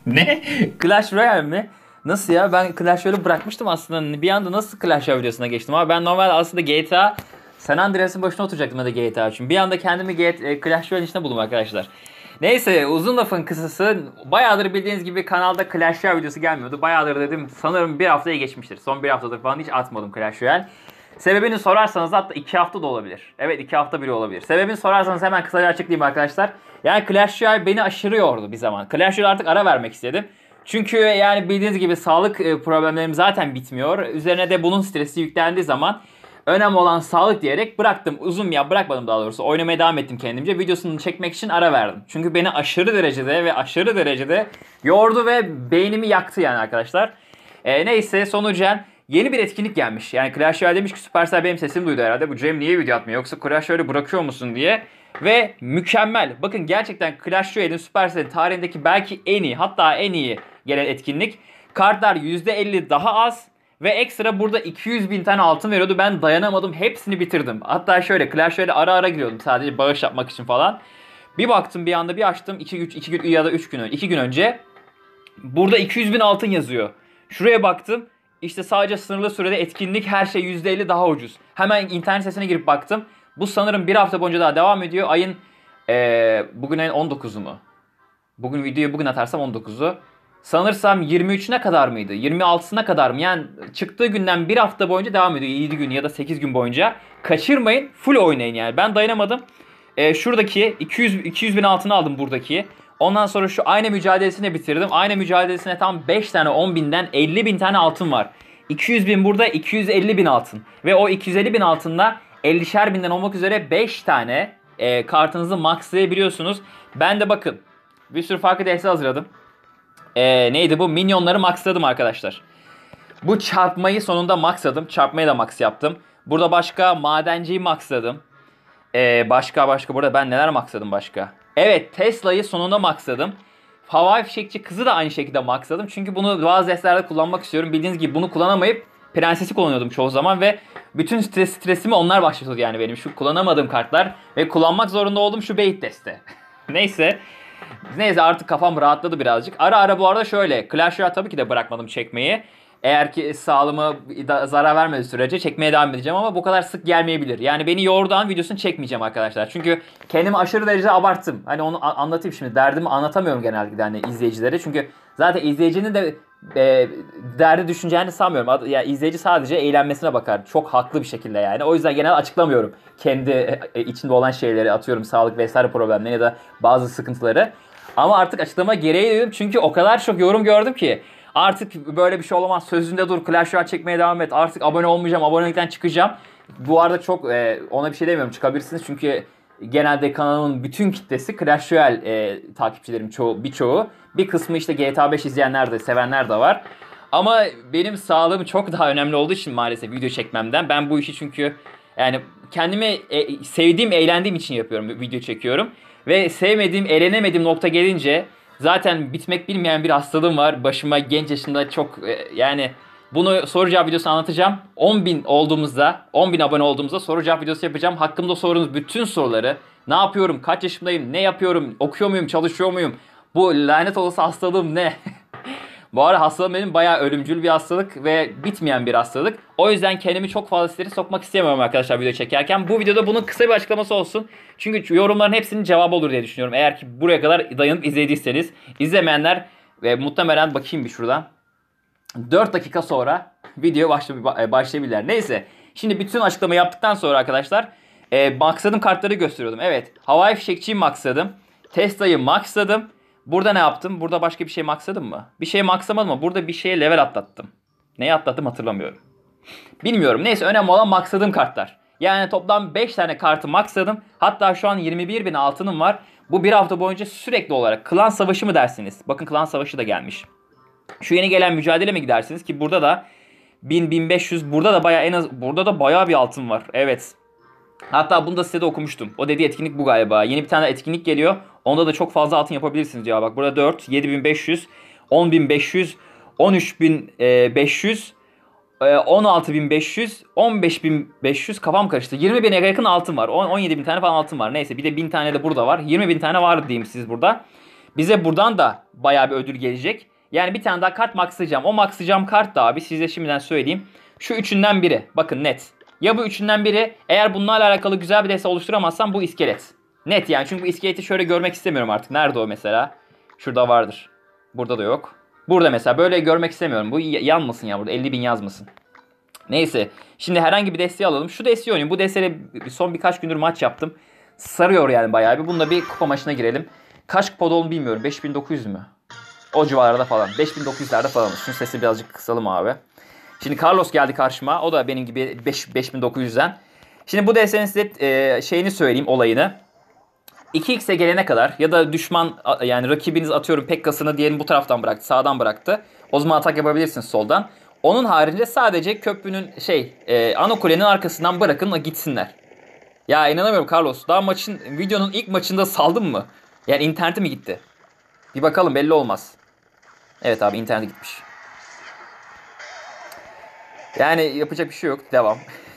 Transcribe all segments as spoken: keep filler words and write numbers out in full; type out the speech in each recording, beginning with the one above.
Ne? Clash Royale mi? Nasıl ya? Ben Clash Royale'ı bırakmıştım aslında. Bir anda nasıl Clash Royale videosuna geçtim abi? Ben normal aslında G T A San Andreas'ın başına oturacaktım ya da G T A için. Bir anda kendimi G T, e, Clash Royale içine buldum arkadaşlar. Neyse, uzun lafın kısası, bayağıdır bildiğiniz gibi kanalda Clash Royale videosu gelmiyordu. Bayağıdır dedim, sanırım bir haftaya geçmiştir. Son bir haftadır falan hiç atmadım Clash Royale. Sebebini sorarsanız, hatta iki hafta da olabilir. Evet, iki hafta bile olabilir. Sebebini sorarsanız hemen kısaca açıklayayım arkadaşlar. Yani Clash Royale beni aşırı yordu bir zaman. Clash Royale artık ara vermek istedim. Çünkü yani bildiğiniz gibi sağlık problemlerim zaten bitmiyor. Üzerine de bunun stresi yüklendiği zaman önemli olan sağlık diyerek bıraktım. Uzun ya bırakmadım daha doğrusu. Oynamaya devam ettim kendimce. Videosunu çekmek için ara verdim. Çünkü beni aşırı derecede ve aşırı derecede yordu ve beynimi yaktı yani arkadaşlar. E, neyse sonucen yeni bir etkinlik gelmiş. Yani Clash Royale demiş ki Supercell benim sesimi duydu herhalde. Bu Cem niye video atmıyor yoksa Clash Royale'ı bırakıyor musun diye. Ve mükemmel. Bakın gerçekten Clash Royale'in Supercell'in tarihindeki belki en iyi, hatta en iyi gelen etkinlik. Kartlar yüzde elli daha az. Ve ekstra burada iki yüz bin tane altın veriyordu. Ben dayanamadım. Hepsini bitirdim. Hatta şöyle Clash Royale'e ara ara giriyordum. Sadece bağış yapmak için falan. Bir baktım bir anda bir açtım. iki gün ya da üç gün önce. iki gün önce. Burada iki yüz bin altın yazıyor. Şuraya baktım. İşte sadece sınırlı sürede etkinlik, her şey yüzde elli daha ucuz. Hemen internet sitesine girip baktım. Bu sanırım bir hafta boyunca daha devam ediyor. Ayın ee, bugün ayın on dokuzu mu? Bugün videoyu bugün atarsam on dokuzu. Sanırsam yirmi üçüne kadar mıydı? yirmi altısına kadar mı? Yani çıktığı günden bir hafta boyunca devam ediyor. yedi gün ya da sekiz gün boyunca. Kaçırmayın. Full oynayın yani. Ben dayanamadım. Ee, şuradaki iki yüz, iki yüz bin altını aldım buradaki. Ondan sonra şu ayna mücadelesini bitirdim. Ayna mücadelesine tam beş tane on binden elli bin tane altın var. iki yüz bin burada, iki yüz elli bin altın. Ve o iki yüz elli bin altınla ellişer binden olmak üzere beş tane e, kartınızı maxlayabiliyorsunuz. Ben de bakın bir sürü farklı deste hazırladım. Ee, neydi bu? Minyonları maxladım arkadaşlar. Bu çarpmayı sonunda maxladım. Çarpmayı da max yaptım. Burada başka madenciyi maxladım. Ee, başka başka burada ben neler maxladım başka? Evet, Tesla'yı sonunda maxladım. Havai fişekçi kızı da aynı şekilde maxladım. Çünkü bunu bazı destelerde kullanmak istiyorum. Bildiğiniz gibi bunu kullanamayıp prensesi kullanıyordum çoğu zaman ve bütün stres, stresimi onlar başlatıyordu yani benim. Şu kullanamadığım kartlar ve kullanmak zorunda olduğum şu bait deste. Neyse. Neyse artık kafam rahatladı birazcık. Ara ara bu arada şöyle. Clash Royale tabii ki de bırakmadım çekmeyi. Eğer ki sağlığıma zarar vermediği sürece çekmeye devam edeceğim ama bu kadar sık gelmeyebilir. Yani beni yorduğun videosunu çekmeyeceğim arkadaşlar. Çünkü kendimi aşırı derecede abarttım. Hani onu anlatayım şimdi. Derdimi anlatamıyorum genellikle hani izleyicilere. Çünkü zaten izleyicinin de e, derdi düşüneceğini sanmıyorum. Ya yani izleyici sadece eğlenmesine bakar. Çok haklı bir şekilde yani. O yüzden genel açıklamıyorum. Kendi e, içinde olan şeyleri atıyorum. Sağlık vesaire problemleri ya da bazı sıkıntıları. Ama artık açıklama gereği duydum. Çünkü o kadar çok yorum gördüm ki. Artık böyle bir şey olamaz. Sözünde dur. Clash Royale çekmeye devam et. Artık abone olmayacağım. Abonelikten çıkacağım. Bu arada çok e, ona bir şey demiyorum. Çıkabilirsiniz. Çünkü genelde kanalımın bütün kitlesi Clash Royale e, takipçilerim çoğu, birçoğu. Bir kısmı işte G T A beş izleyenler de, sevenler de var. Ama benim sağlığım çok daha önemli olduğu için maalesef video çekmemden. Ben bu işi çünkü yani kendimi e, sevdiğim, eğlendiğim için yapıyorum. Video çekiyorum. Ve sevmediğim, eğlenemediğim nokta gelince zaten bitmek bilmeyen bir hastalığım var. Başıma genç yaşında çok yani bunu soru cevap videosu anlatacağım. on bin olduğumuzda, on bin abone olduğumuzda soru cevap videosu yapacağım. Hakkımda sorduğunuz bütün soruları, ne yapıyorum, kaç yaşımdayım, ne yapıyorum, okuyor muyum, çalışıyor muyum, bu lanet olası hastalığım ne? Bu arada hastalığım benim bayağı ölümcül bir hastalık ve bitmeyen bir hastalık. O yüzden kendimi çok fazla strese sokmak istemiyorum arkadaşlar video çekerken. Bu videoda bunun kısa bir açıklaması olsun. Çünkü yorumların hepsinin cevabı olur diye düşünüyorum. Eğer ki buraya kadar dayanıp izlediyseniz. İzlemeyenler ve muhtemelen bakayım bir şuradan. dört dakika sonra video başlayabilirler. Neyse. Şimdi bütün açıklamayı yaptıktan sonra arkadaşlar e, maxladım kartları gösteriyordum. Evet. Havai fişekçiyi maxladım. Tesla'yı maxladım. Burada ne yaptım? Burada başka bir şey maxladım mı? Bir şey maxlamadım ama burada bir şeye level atlattım. Neyi atlattım hatırlamıyorum. Bilmiyorum. Neyse önemli olan maxladığım kartlar. Yani toplam beş tane kartı maxladım. Hatta şu an yirmi bir bin altınım var. Bu bir hafta boyunca sürekli olarak klan savaşı mı dersiniz? Bakın klan savaşı da gelmiş. Şu yeni gelen mücadele mi gidersiniz ki burada da bin bin beş yüz, burada da bayağı en az burada da bayağı bir altın var. Evet. Hatta bunu da size de okumuştum. O dediği etkinlik bu galiba. Yeni bir tane etkinlik geliyor. Onda da çok fazla altın yapabilirsiniz diyor. Bak burada dört, yedi bin beş yüz, on bin beş yüz, on üç bin beş yüz, on altı bin beş yüz, on beş bin beş yüz, kafam karıştı. yirmi bine yakın altın var. on yedi bin tane falan altın var. Neyse bir de bin tane de burada var. yirmi bin tane var diyeyim siz burada. Bize buradan da bayağı bir ödül gelecek. Yani bir tane daha kart maxlayacağım. O maxlayacağım kart da abi size şimdiden söyleyeyim. Şu üçünden biri. Bakın net. Ya bu üçünden biri, eğer bunlarla alakalı güzel bir deste oluşturamazsam bu iskelet. Net yani, çünkü bu iskeleti şöyle görmek istemiyorum artık. Nerede o mesela? Şurada vardır. Burada da yok. Burada mesela böyle görmek istemiyorum. Bu yanmasın ya, burada elli bin yazmasın. Neyse. Şimdi herhangi bir desteği alalım. Şu desteği oynayayım. Bu desteğiyle son birkaç gündür maç yaptım. Sarıyor yani bayağı bir. Bununla bir kupa maçına girelim. Kaç kupada olduğunu bilmiyorum. beş bin dokuz yüz mü? O civarlarda falan. beş bin dokuz yüzlerde falan. Şunun sesini birazcık kısalım abi. Şimdi Carlos geldi karşıma. O da benim gibi beş bin dokuz yüzden. Şimdi bu desteğin size e, şeyini söyleyeyim, olayını. iki x'e gelene kadar ya da düşman, yani rakibiniz atıyorum Pekka'sını diyelim bu taraftan bıraktı, sağdan bıraktı. O zaman atak yapabilirsiniz soldan. Onun haricinde sadece köprünün şey e, ana kulenin arkasından bırakın gitsinler. Ya inanamıyorum Carlos. Daha maçın, videonun ilk maçında saldın mı? Yani interneti mi gitti? Bir bakalım, belli olmaz. Evet abi, internet gitmiş. Yani yapacak bir şey yok. Devam.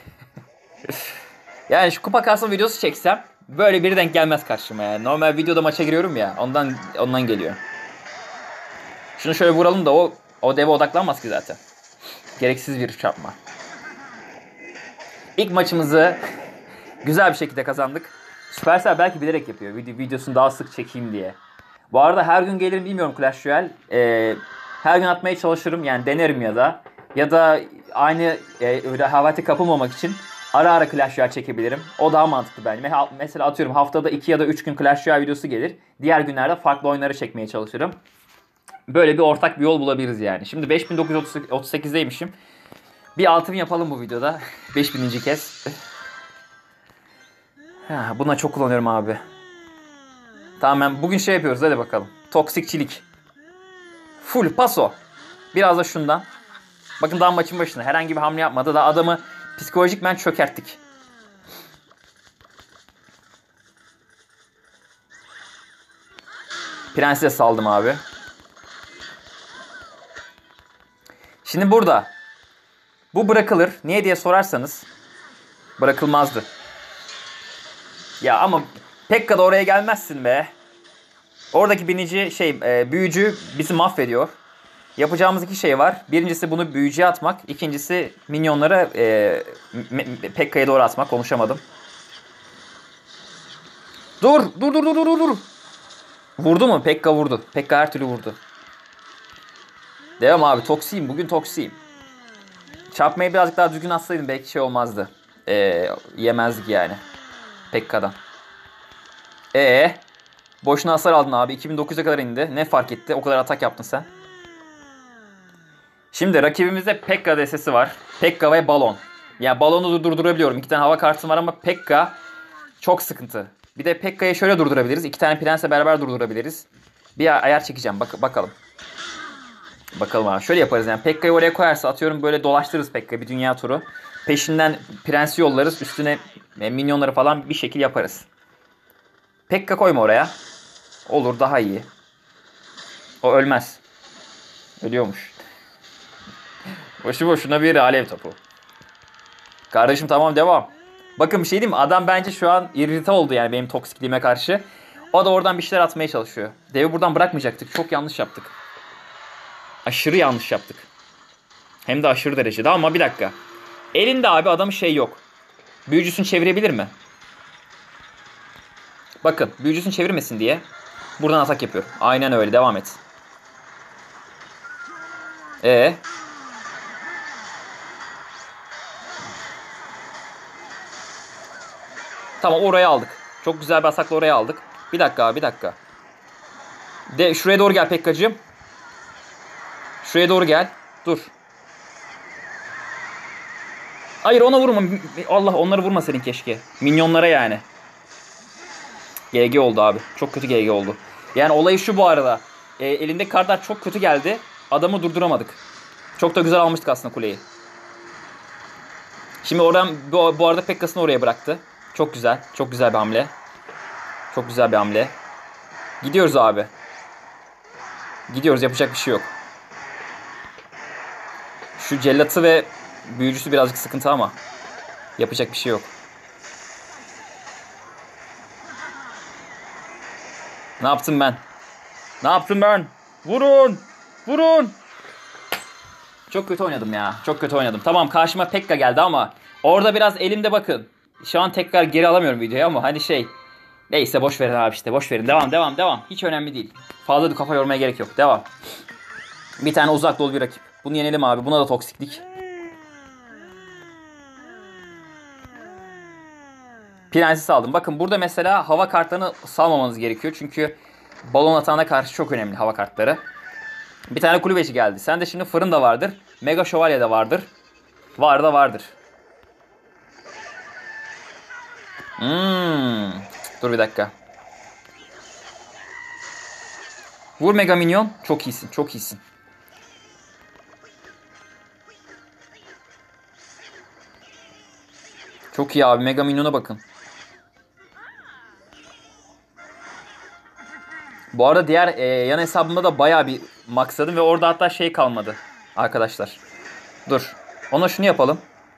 Yani şu kupa kasma videosu çeksem böyle biri denk gelmez karşıma yani. Normal videoda maça giriyorum ya. Ondan ondan geliyor. Şunu şöyle vuralım da o o deve odaklanmaz ki zaten. Gereksiz bir çarpma. İlk maçımızı güzel bir şekilde kazandık. Supercell belki bilerek yapıyor. Video, videosunu daha sık çekeyim diye. Bu arada her gün gelirim bilmiyorum Clash Royale. Ee, her gün atmaya çalışırım yani, denerim ya da. Ya da aynı e, öyle havati kapılmamak için ara ara Clash Royale çekebilirim. O daha mantıklı bence. Mesela atıyorum haftada iki ya da üç gün Clash Royale videosu gelir. Diğer günlerde farklı oyunları çekmeye çalışırım. Böyle bir ortak bir yol bulabiliriz yani. Şimdi beş bin dokuz yüz otuz sekizdeymişim. Bir altın yapalım bu videoda. beş bininci kez. Ha, buna çok kullanıyorum abi. Tamam, bugün şey yapıyoruz, hadi bakalım. Toksikçilik. Full paso. Biraz da şundan. Bakın daha maçın başında herhangi bir hamle yapmadı. Daha adamı psikolojikmen çökerttik. Prenses saldım abi. Şimdi burada. Bu bırakılır. Niye diye sorarsanız. Bırakılmazdı. Ya ama Pekka da oraya gelmezsin be. Oradaki binici şey e, büyücü bizi mahvediyor. Yapacağımız iki şey var. Birincisi bunu büyücüye atmak. İkincisi minyonlara e, Pekka'ya doğru atmak. Konuşamadım. Dur dur dur dur dur dur. Vurdu mu? Pekka vurdu. Pekka her türlü vurdu. Devam abi, toksiyim. Bugün toksiyim. Çarpmayı birazcık daha düzgün atsaydım belki şey olmazdı. E, yemezdik yani. Pekka'dan. Eee? Boşuna hasar aldın abi. iki bin dokuz yüze kadar indi. Ne fark etti? O kadar atak yaptın sen. Şimdi rakibimizde Pekka destesi var. Pekka ve balon. Yani balonu durdurabiliyorum. İki tane hava kartım var ama Pekka çok sıkıntı. Bir de Pekka'yı şöyle durdurabiliriz. İki tane prensle beraber durdurabiliriz. Bir ayar çekeceğim. Bak bakalım. Bakalım abi. Şöyle yaparız yani. Pekka'yı oraya koyarsa atıyorum böyle dolaştırırız Pekka'yı bir dünya turu. Peşinden prensi yollarız. Üstüne minyonları falan bir şekil yaparız. Pekka koyma oraya. Olur, daha iyi. O ölmez. Ölüyormuş. Boşu boşuna bir alev topu. Kardeşim tamam, devam. Bakın bir şey diyeyim mi? Adam bence şu an irrite oldu yani benim toksikliğime karşı. O da oradan bir şeyler atmaya çalışıyor. Devi buradan bırakmayacaktık. Çok yanlış yaptık. Aşırı yanlış yaptık. Hem de aşırı derecede ama bir dakika. Elinde abi adamın şey yok. Büyücüsünü çevirebilir mi? Bakın büyücüsünü çevirmesin diye buradan atak yapıyorum. Aynen öyle, devam et. Ee. Tamam, oraya aldık. Çok güzel bir atakla oraya aldık. Bir dakika abi, bir dakika. De şuraya doğru gel Pekkacığım. Şuraya doğru gel. Dur. Hayır, ona vurma. Allah, onları vurma senin keşke. Minyonlara yani. G G oldu abi. Çok kötü G G oldu. Yani olayı şu bu arada. E, elindeki kartlar çok kötü geldi. Adamı durduramadık. Çok da güzel almıştık aslında kuleyi. Şimdi oradan bu, bu arada Pekka'sını oraya bıraktı. Çok güzel. Çok güzel bir hamle. Çok güzel bir hamle. Gidiyoruz abi. Gidiyoruz, yapacak bir şey yok. Şu cellatı ve büyücüsü birazcık sıkıntı ama yapacak bir şey yok. Ne yaptım ben? Ne yaptım ben? Vurun. Vurun. Çok kötü oynadım ya. Çok kötü oynadım. Tamam, karşıma Pekka geldi ama orada biraz elimde bakın. Şu an tekrar geri alamıyorum videoyu ama hani şey. Neyse boş verin abi işte. Boş verin. Devam devam devam. Hiç önemli değil. Fazla da kafa yormaya gerek yok. Devam. Bir tane uzak dolu bir rakip. Bunu yenelim abi. Buna da toksiklik. Prenses aldım. Bakın burada mesela hava kartlarını salmamanız gerekiyor. Çünkü balon atağına karşı çok önemli hava kartları. Bir tane kulübeci geldi. Sen de şimdi fırın da vardır. Mega şövalye de vardır. Var da vardır. Hmm. Dur bir dakika. Vur mega minyon. Çok iyisin. Çok iyisin. Çok iyi abi. Mega minyona bakın. Bu arada diğer e, yan hesabımda da bayağı bir maxladım ve orada hatta şey kalmadı arkadaşlar. Dur. Ona şunu yapalım.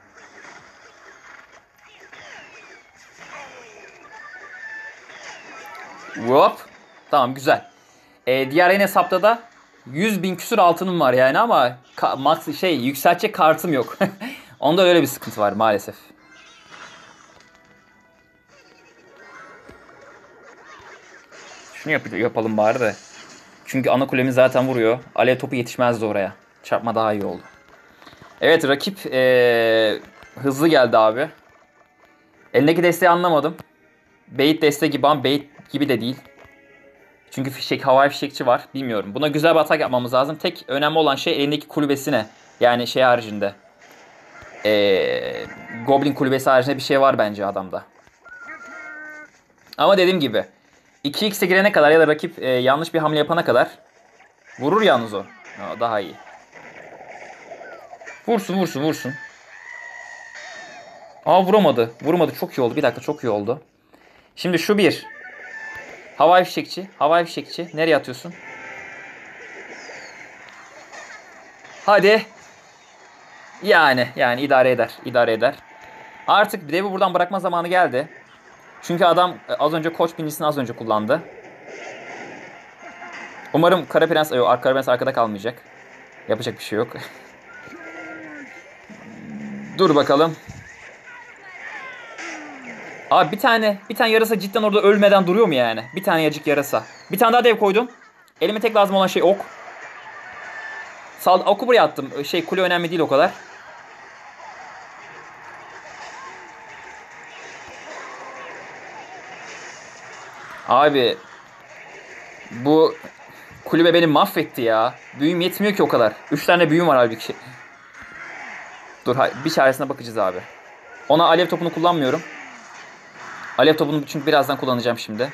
Hop. Tamam, güzel. E, diğer yan hesapta da yüz bin küsur altınım var yani ama ka- max şey yükseltecek kartım yok. Onda öyle bir sıkıntı var maalesef. Şunu yap yapalım bari de. Çünkü ana kulemiz zaten vuruyor. Alev topu yetişmezdi oraya. Çarpma daha iyi oldu. Evet, rakip ee, hızlı geldi abi. Elindeki desteği anlamadım. Bait desteği gibi ama bait gibi de değil. Çünkü fişek, havai fişekçi var. Bilmiyorum. Buna güzel bir atak yapmamız lazım. Tek önemli olan şey elindeki kulübesine. Yani şey haricinde. Ee, Goblin kulübesi haricinde bir şey var bence adamda. Ama dediğim gibi iki x'e girene kadar ya da rakip e, yanlış bir hamle yapana kadar vurur yalnız o. Aa, daha iyi. Vursun vursun vursun. Aa, vuramadı. Vurmadı. Çok iyi oldu. Bir dakika, çok iyi oldu. Şimdi şu bir. Havai fişekçi. Havai fişekçi. Nereye atıyorsun? Hadi. Yani. Yani idare eder. İdare eder. Artık devi buradan bırakma zamanı geldi. Çünkü adam az önce koç birincisini az önce kullandı. Umarım Kara Prens, yok, Kara Prens arkada kalmayacak. Yapacak bir şey yok. Dur bakalım. Abi bir tane bir tane yarasa cidden orada ölmeden duruyor mu yani? Bir tane yacık yarasa. Bir tane daha dev koydum. Elime tek lazım olan şey ok. Sal oku buraya attım. Şey, kule önemli değil o kadar. Abi bu kulübe beni mahvetti ya. Büyüm yetmiyor ki o kadar. Üç tane büyüm var halbuki. Dur, bir çaresine bakacağız abi. Ona alev topunu kullanmıyorum. Alev topunu çünkü birazdan kullanacağım şimdi.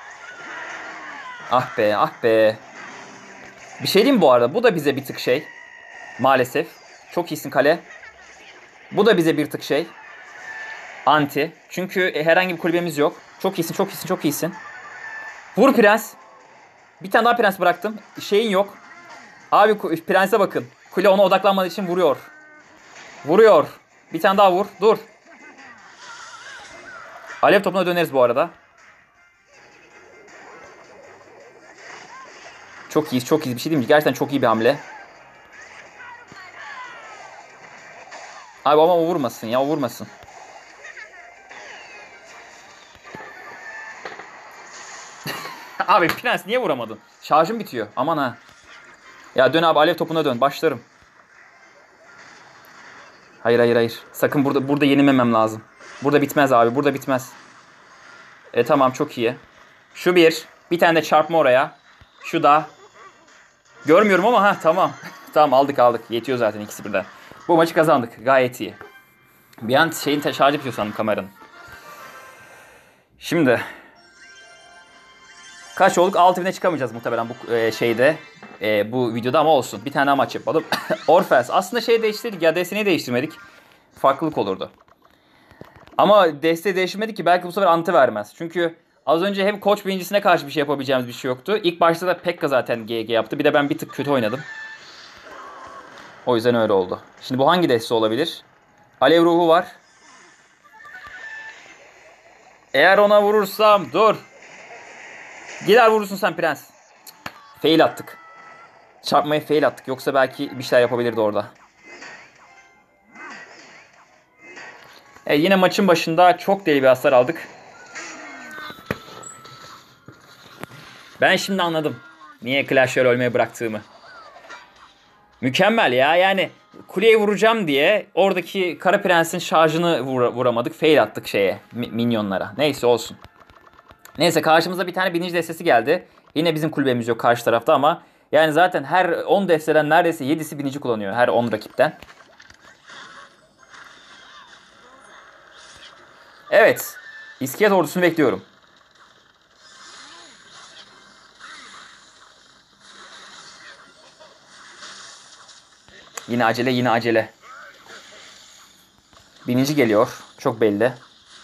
Ah be, ah be. Bir şey diyeyim bu arada. Bu da bize bir tık şey. Maalesef. Çok iyisin kale. Bu da bize bir tık şey. Anti. Çünkü herhangi bir kulübemiz yok. Çok iyisin, çok iyisin, çok iyisin. Vur prens. Bir tane daha prens bıraktım. Şeyin yok. Abi prense bakın. Kule ona odaklanmadığı için vuruyor. Vuruyor. Bir tane daha vur. Dur. Alev topuna döneriz bu arada. Çok iyi, çok iyi. Bir şey diyeyim mi? Gerçekten çok iyi bir hamle. Abi ama o vurmasın ya, o vurmasın. Abi prens niye vuramadın? Şarjım bitiyor. Aman ha. Ya dön abi, alev topuna dön. Başlarım. Hayır hayır hayır. Sakın burada burada yenilmemem lazım. Burada bitmez abi. Burada bitmez. E tamam, çok iyi. Şu bir. Bir tane de çarpma oraya. Şu da. Görmüyorum ama ha tamam. Tamam, aldık aldık. Yetiyor zaten ikisi birden. Bu maçı kazandık. Gayet iyi. Bir an şeyin şarjı bitiyor sandım kameranın. Şimdi. Kaç olduk? altı bine çıkamayacağız muhtemelen bu e, şeyde. E, bu videoda ama olsun. Bir tane daha maç yapalım. Orfeus. Aslında şey değiştirdik ya. Desteğini değiştirmedik. Farklılık olurdu. Ama desteği değiştirmedik ki belki bu sefer anti vermez. Çünkü az önce hem koç birincisine karşı bir şey yapabileceğimiz bir şey yoktu. İlk başta da Pekka zaten G G yaptı. Bir de ben bir tık kötü oynadım. O yüzden öyle oldu. Şimdi bu hangi deste olabilir? Alev ruhu var. Eğer ona vurursam dur. Gider vurursun sen prens. Fail attık. Çarpmayı fail attık. Yoksa belki bir şeyler yapabilirdi orada. E, yine maçın başında çok deli bir hasar aldık. Ben şimdi anladım. Niye Clash Royale ölmeyi bıraktığımı. Mükemmel ya. Yani kuleye vuracağım diye oradaki Kara Prens'in şarjını vur vuramadık. Fail attık şeye. Minyonlara. Neyse olsun. Neyse karşımıza bir tane bininci destesi geldi. Yine bizim kulübemiz yok karşı tarafta ama yani zaten her on desteden neredeyse yedisi binici kullanıyor. Her on rakipten. Evet. İskelet ordusunu bekliyorum. Yine acele yine acele. Binici geliyor. Çok belli.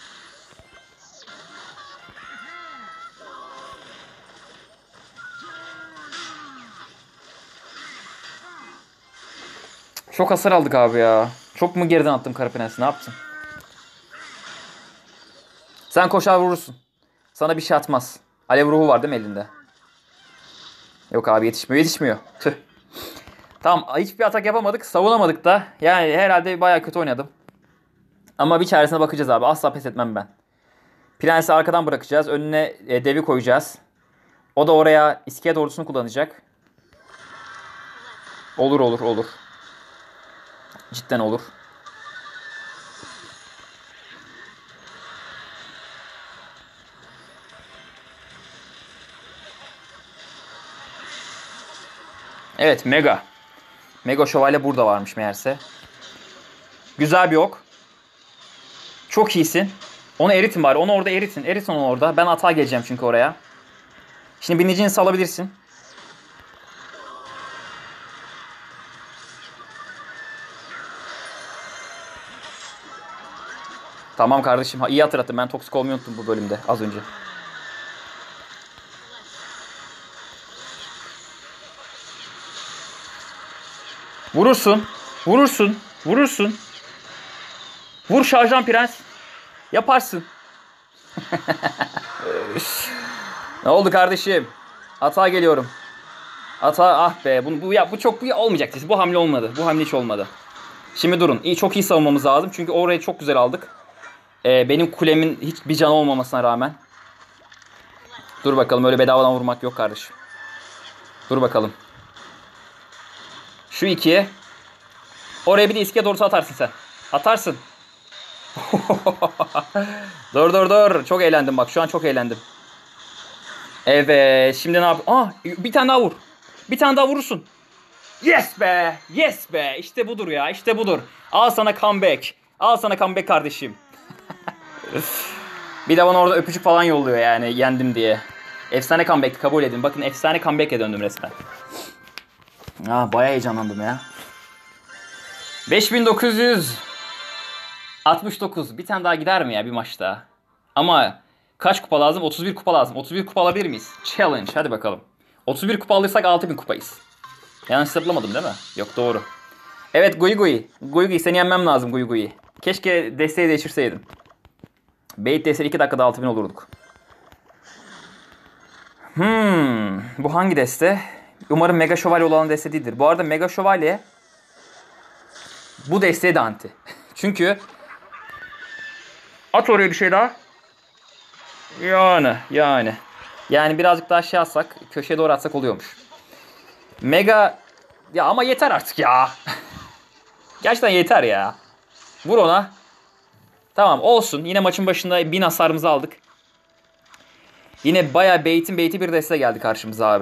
Çok hasar aldık abi ya. Çok mu geriden attım Kara Prens'i? Ne yaptın? Sen koşar vurursun. Sana bir şey atmaz. Alev ruhu var değil mi elinde? Yok abi yetişmiyor yetişmiyor. Tüh. Tamam hiçbir atak yapamadık. Savunamadık da. Yani herhalde bayağı kötü oynadım. Ama bir çaresine bakacağız abi. Asla pes etmem ben. Prensi arkadan bırakacağız. Önüne e, devi koyacağız. O da oraya iskelet ordusunu kullanacak. Olur olur olur. Cidden olur. Evet mega. Mega şövalye burada varmış meğerse. Güzel bir ok. Çok iyisin. Onu eritin bari. Onu orada eritin. Eritin onu orada. Ben atağa geleceğim çünkü oraya. Şimdi binicini salabilirsin. Tamam kardeşim. İyi hatırlattın. Ben toksik olmayı unuttum bu bölümde az önce. Vurursun. Vurursun. Vurursun. Vur şarjan prens. Yaparsın. Ne oldu kardeşim? Atağa geliyorum. Atağa ah be. Bu, bu, ya, bu çok bu olmayacaktı. Bu hamle olmadı. Bu hamle hiç olmadı. Şimdi durun. İyi, çok iyi savunmamız lazım. Çünkü orayı çok güzel aldık. Ee, benim kulemin hiçbir canı olmamasına rağmen. Dur bakalım öyle bedavadan vurmak yok kardeşim. Dur bakalım. Şu ikiye. Oraya bir de iskiye doğrusu atarsın sen. Atarsın. Dur dur dur. Çok eğlendim bak. Şu an çok eğlendim. Evet. Şimdi ne yap? Aa, bir tane daha vur. Bir tane daha vurursun. Yes be. Yes be. İşte budur ya. İşte budur. Al sana comeback. Al sana comeback kardeşim. Bir de bana orada öpücük falan yolluyor yani yendim diye. Efsane comeback kabul edin. Bakın efsane comeback'e döndüm resmen. Aa, bayağı heyecanlandım ya. beş bin dokuz yüz altmış dokuz. Bir tane daha gider mi ya bir maçta? Ama kaç kupa lazım? otuz bir kupa lazım. otuz bir kupa alabilir miyiz? Challenge. Hadi bakalım. otuz bir kupa alırsak altı bin kupayız. Yanlış hesaplamadım değil mi? Yok doğru. Evet Gui Gui. Gui Gui seni yenmem lazım Gui Gui. Keşke desteği değiştirseydim. Bait desteği iki dakikada altı bin olurduk. Hmm, bu hangi deste? Umarım Mega Şövalye olan deste değildir. Bu arada Mega Şövalye bu desteğe de anti. Çünkü at oraya bir şey daha. Yani yani. Yani birazcık daha şey atsak, köşeye doğru atsak oluyormuş. Mega ya ama yeter artık ya. Gerçekten yeter ya. Vur ona. Tamam olsun. Yine maçın başında bin hasarımızı aldık. Yine bayağı beytin beyti bir deste geldi karşımıza abi.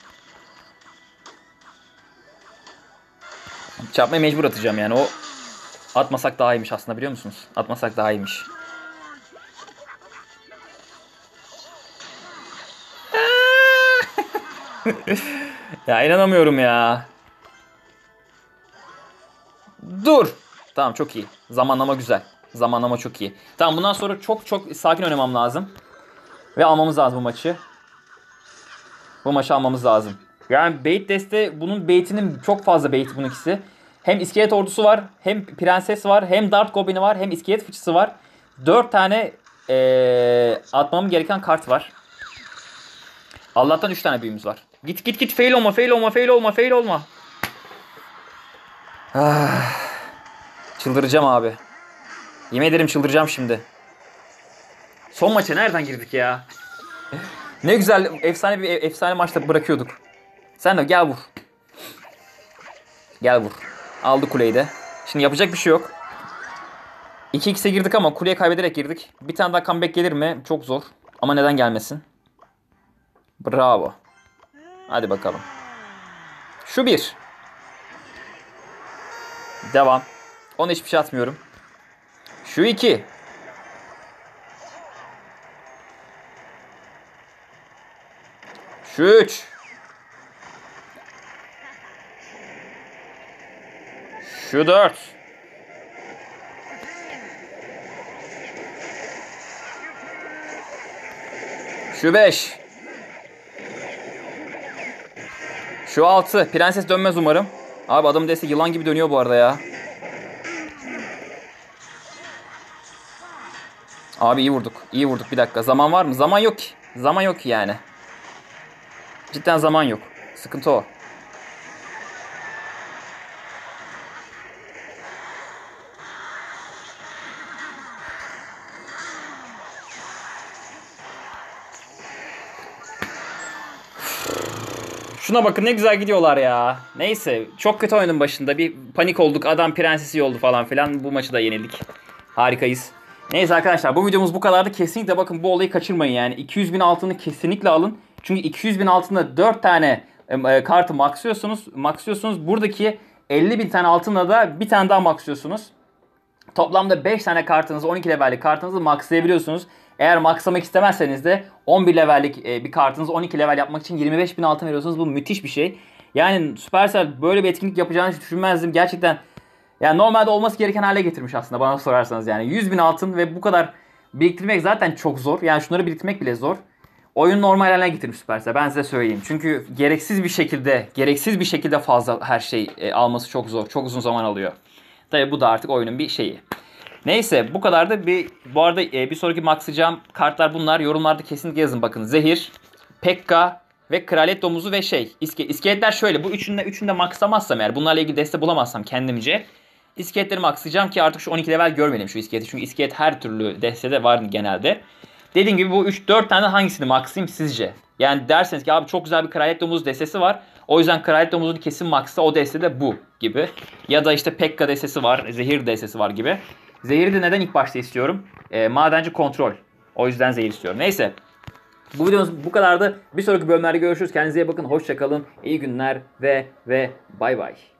Çarpmayı mecbur atacağım yani. O atmasak daha iyiymiş aslında biliyor musunuz? Atmasak daha iyiymiş. Ya inanamıyorum ya. Dur. Tamam çok iyi. Zamanlama güzel. Zamanlama çok iyi. Tamam bundan sonra çok çok sakin oynamam lazım. Ve almamız lazım bu maçı. Bu maçı almamız lazım. Yani bait deste bunun baitinin çok fazla bait bunun ikisi. Hem iskelet ordusu var, hem prenses var, hem dart goblin'i var, hem iskelet fıçısı var. dört tane ee, atmam gereken kart var. Allah'tan üç tane büyümüz var. Git git git fail olma fail olma fail olma fail olma. Ah, çıldıracağım abi. Yemin ederim çıldıracağım şimdi. Son maça nereden girdik ya? Ne güzel efsane bir efsane maçta bırakıyorduk. Sen de gel vur. Gel vur. Aldı kuleyi de. Şimdi yapacak bir şey yok. iki x'e girdik ama kuleye kaybederek girdik. Bir tane daha comeback gelir mi? Çok zor. Ama neden gelmesin? Bravo. Hadi bakalım. Şu bir. Devam. Ona hiçbir şey atmıyorum. Şu iki. Şu üç. Şu dört. Şu beş. Şu altı. Prenses dönmez umarım. Abi adamın desteği yılan gibi dönüyor bu arada ya. Abi iyi vurduk. İyi vurduk, bir dakika. Zaman var mı? Zaman yok ki. Zaman yok ki yani. Cidden zaman yok. Sıkıntı o. Şuna bakın ne güzel gidiyorlar ya. Neyse çok kötü oyunun başında bir panik olduk. Adam prensesi oldu falan filan. Bu maçı da yenildik. Harikayız. Neyse arkadaşlar bu videomuz bu kadardı. Kesinlikle bakın bu olayı kaçırmayın yani. iki yüz bin altını kesinlikle alın. Çünkü iki yüz bin altında dört tane e, kartı maxlıyorsunuz. Maxlıyorsunuz. Buradaki elli bin tane altınla da bir tane daha maxlıyorsunuz. Toplamda beş tane kartınızı, on iki levellik kartınızı maxlayabiliyorsunuz. Eğer maxlamak istemezseniz de on bir levellik bir kartınızı on iki level yapmak için yirmi beş bin altın veriyorsunuz. Bu müthiş bir şey. Yani Supercell böyle bir etkinlik yapacağını hiç düşünmezdim. Gerçekten yani normalde olması gereken hale getirmiş aslında bana sorarsanız yani. yüz bin altın ve bu kadar biriktirmek zaten çok zor. Yani şunları biriktirmek bile zor. Oyun normal haline getirmiş Supercell. Ben size söyleyeyim. Çünkü gereksiz bir şekilde, gereksiz bir şekilde fazla her şey e, alması çok zor. Çok uzun zaman alıyor. Tabii bu da artık oyunun bir şeyi. Neyse bu kadar da bir bu arada e, bir sonraki maxlayacağım kartlar bunlar. Yorumlarda kesinlikle yazın bakın. Zehir, Pekka ve Kraliyet Domuzu ve şey. İske, iskeletler şöyle. Bu üçünde üçünde maxlamazsam eğer bunlarla ilgili deste bulamazsam kendimce iskeletleri maxlayacağım ki artık şu on iki level görmedim şu iskeleti. Çünkü iskelet her türlü destede var genelde. Dediğim gibi bu üç dört tane hangisini maxlayayım sizce? Yani derseniz ki abi çok güzel bir Kraliyet Domuzu destesi var. O yüzden Kraliyet Domuzu'nu kesin maxla, o deste de bu gibi. Ya da işte Pekka destesi var, Zehir destesi var gibi. Zehiri de neden ilk başta istiyorum? E, madenci kontrol. O yüzden zehir istiyorum. Neyse. Bu videomuz bu kadardı. Bir sonraki bölümlerde görüşürüz. Kendinize iyi bakın. Hoşça kalın. İyi günler ve ve bay bay.